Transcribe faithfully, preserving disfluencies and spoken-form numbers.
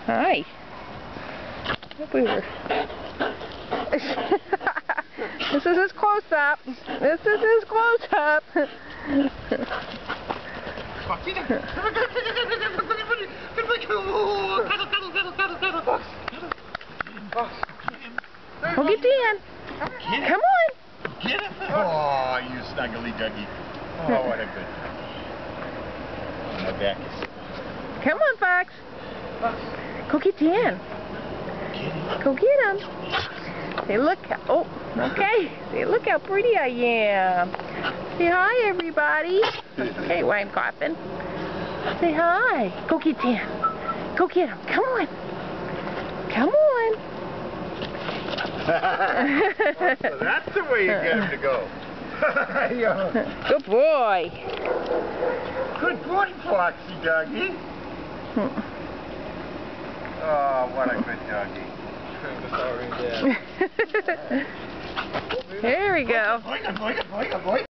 Hi. Hope we were. This is his close-up. This is his close-up. Go get Dan. Come on. Get him. Oh, you snuggly duggy. Oh, what a good dog. My back is... Come on, Fox. Go get Dan. Go get him. Say, look. Oh, okay. Say, look how pretty I am. Say hi, everybody. Okay, why I'm coughing. Say hi. Go get Dan. Go get him. Come on. Come on. So that's the way you get him to go. Good boy. Good boy, Foxy doggy. Oh, what a good doggy. There we go. Boy, boy, boy, boy, boy.